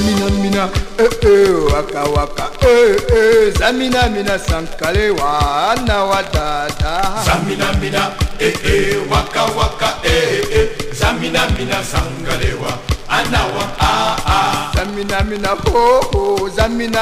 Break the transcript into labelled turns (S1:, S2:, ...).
S1: zamina mina waka waka zamina mina sankale wana wadada
S2: zamina mina waka waka zamina mina sangalewa anawa zamina
S1: zamina mina ho ho zamina